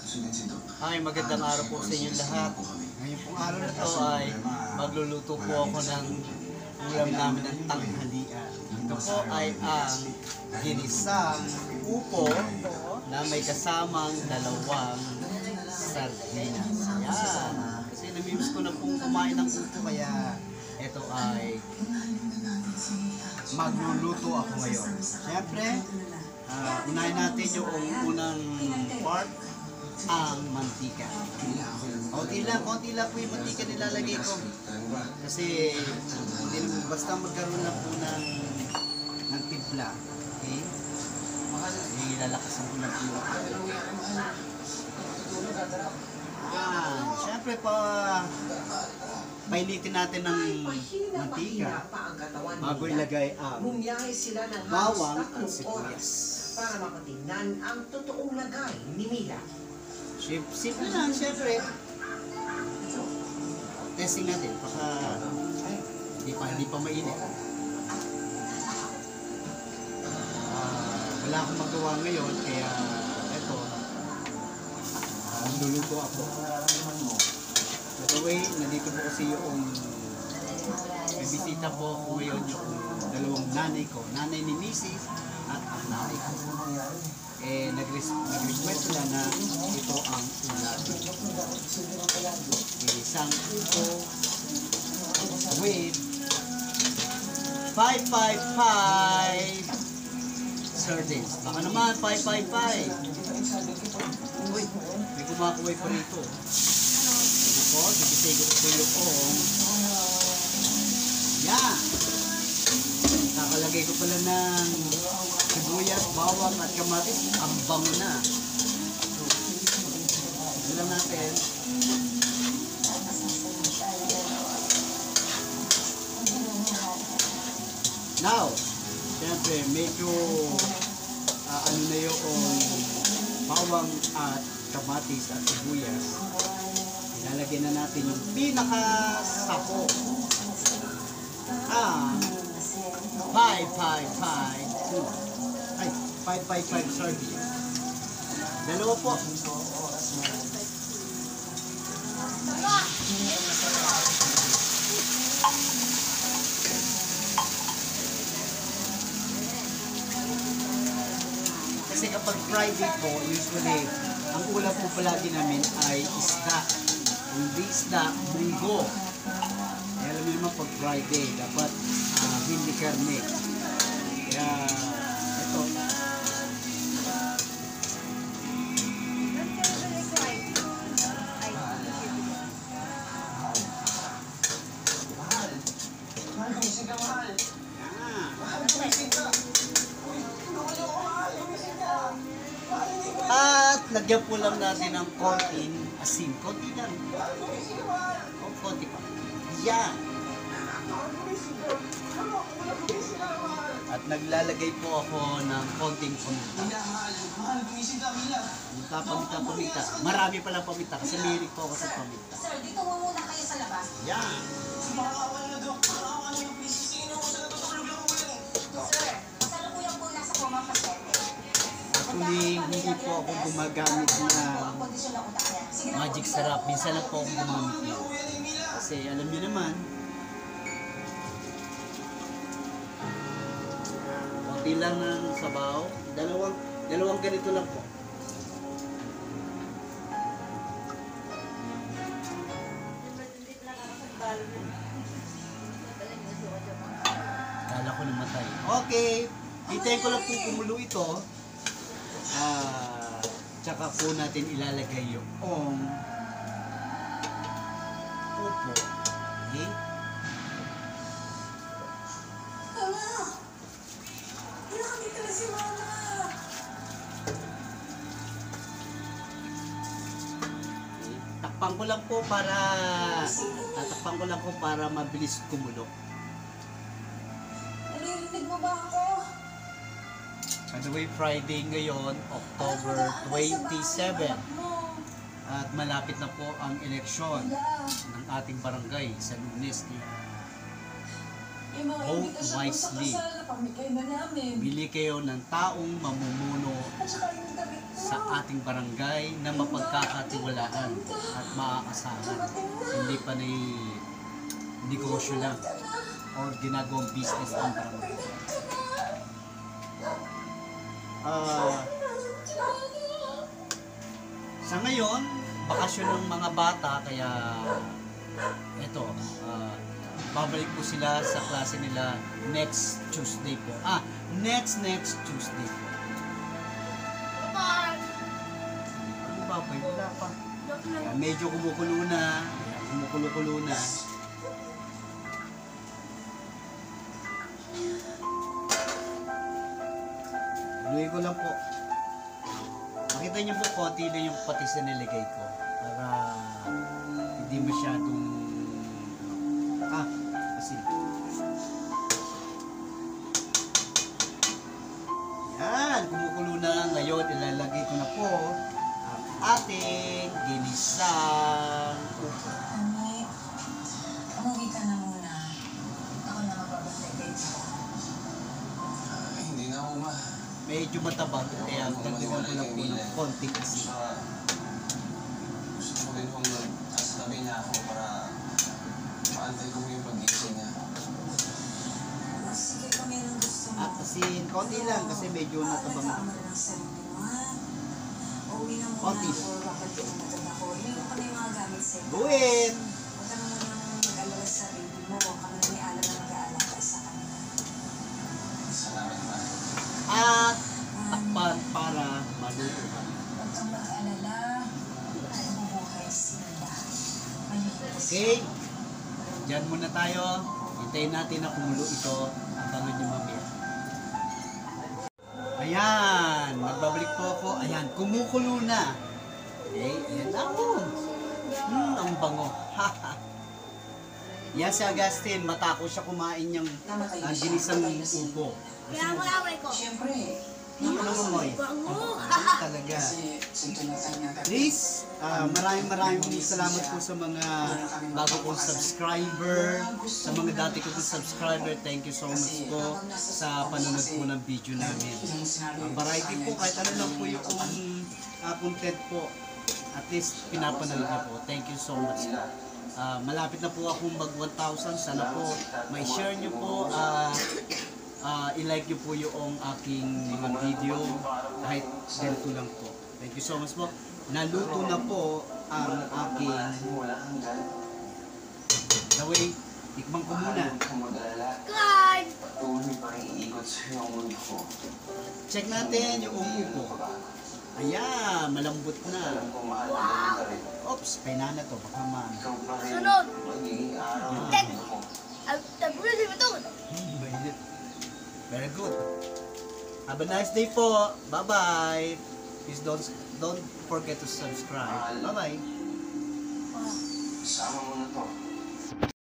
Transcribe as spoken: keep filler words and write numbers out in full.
Ay, magandang araw po sa inyo lahat. Ngayon pong araw na to ay magluluto po ako ng ulam namin ng tanghalian. Ito po ay ang ginisang upo na may kasamang dalawang sardinas. Yan. Kasi namimiss ko na pong kumain ng upo, kaya ito ay magluluto ako ngayon. Siyempre, uh, unahin natin yung unang part, ang mantika. Konti lang, konti lang po yung mantika nilalagay ko. Kasi hindi naman basta magkaroon na po ng, ng timpla. Okay? Ilalakasan ko na po. Yan. Siyempre pa, painitin natin ng mantika bago ilagay ang bawang at sibuyas. Para mapatingnan ang totoong lagay ni Mila. Simple lang, siyempre. Testing natin, baka hindi pa, hindi pa mainit. Uh, wala akong magawa ngayon, kaya eto, uh, luluto ako. By the way, nandito po kasi yung may bisita po ako ngayon, yung dalawang nanay ko, nanay ni Missus at ang nanay ko. Eh, nag-request sila na ito ang ulam. Isang upo with five five five sardines. Baka naman, five five five. Uy, may kumakuhay pa rito. Ito po, bibisay ko po yung ong. Yan. Nakalagay ko pala ng sibuyas, bawang at kamatis. Ang bango na. Ito lang natin. Now, siyempre, medyo uh, ano na yung bawang at kamatis at sibuyas. Ilalagay na natin yung pinaka-sapo. Ah, five five five. Ay, five five five sardines. Dalawa po. Kasi kapag Friday po, usually, ang ulam po palagi namin ay isda. Hindi isda, munggo. Eh, alam niyo naman pag Friday, dapat uh, hindi karne. Kaya, ito. At lagyan po lang natin ng konting asin. Konti lang. O, konti pa. Yan. At naglalagay po ako ng konting paminta. Paminta, paminta, paminta. Marami palang paminta kasi mihilig po ako sa paminta. Sir, dito mo muna kayo sa labas. Yan. Sir, masalubuyang po nasa coma pasyente. Actually, hindi po ako gumagamit ng magic sarap. Minsan lang po ako gumamit yun. Kasi alam niyo naman, konti lang ng sabaw. Dalawang, dalawang ganito lang po. Kala ko namatay. Okay. Hintayin ko lang po kumulo ito. Ah, tsaka po natin ilalagay yung ong upo. Okay? Mama! Nakakita na si Mama! Okay. Takpan ko lang po para tatakpan ko lang po para mabilis kumulo. Naririnig mo ba ako? By the way, Friday ngayon, October twenty-seven. At malapit na po ang eleksyon ng ating barangay sa Lunes. Vote wisely. Bili kayo ng taong mamumuno sa ating barangay na mapagkakatiwalaan at maaasahan. Hindi pa na negosyo lang or ginagawang business ang barangay. Ah, sa ngayon, bakasyon ng mga bata, kaya eto, ah, babalik po sila sa klase nila next Tuesday po. Ah, next next Tuesday po. Ano ba ba? Wala pa. Kaya medyo kumukulo na. Kaya kumukulo-kulo na. Luwi ko lang po. Makita niyo po, konti na yung patis na nilagay ko. Para hindi masyadong ah, kasi yan, kumukulo na. Ngayon, ilalagay ko na po ang ating ginisang upo. Ani, umuwi ka na muna. Ako na magbabantay kayo dito. Ay, hindi na ako ma. Medyo matabag, kaya dagdagan ko na po ng konti kasi. Saka, gusto ko din kung sasabi niya ako para maantay ko yung pag-gising niya. Ah, sige kung yan ang gusto mo. At kasi konti lang kasi medyo natabang na. Tama lang sa mo, ha? Uuwi na muna Konti. ako. Babalik na agad ako. Iniwan ko na yung mga gamit sa'yo. Buwin! Huwag ka naman nang mag-alala sa sarili mo. Kami na ni Alan na mag-aalala sa kanila. Salamat ma. At takpan para maluto ka. Huwag kang mag-alala. Mabubuhay sila. Mahihigas. Okay? Diyan muna tayo. Hintayin natin na kumulo ito. Abangan nyo mamaya. Ayan, magbabalik po ako. Ayan, kumukulo na. Okay, ayan na ako. Hmm, ang bango. Yan si Agustin, matako siya kumain niyang ang ginisang upo. Kaya mo away ko. Siyempre. Ano naman mo eh? Bango. Talaga. Kasi sintunatan niya ka. Please, ah, maraming maraming salamat po sa mga bago kong subscriber, sa mga dati kong subscriber. Thank you so much po sa panonood po ng video namin. Ang variety po, kahit ano lang po yung ah, content po, at least pinapanood na po. Thank you so much. Ah, malapit na po akong mag one thousand. Sana po may share nyo po. ah, ah, i-like nyo po yung aking mga video kahit ganito lang po. Thank you so much po. Naluto na po ang aking the way, tikman ko muna. Huwag kang mag-alala. God! Patuloy pa rin iikot sa'yo ang mundo ko. Check natin yung Hindi upo. mo ba? Ayan, malambot na. Alam ko mahal na ganun ka rin. Oops, painana to, baka man. Ikaw pa rin. Sunod. Magiging araw ng Ah. mundo ko. Ang tabunan di ba ito? Hmm, mainit. Very good. Have a nice day po. Bye-bye. Please don't don't forget to subscribe. Bye-bye. Sama mo na to.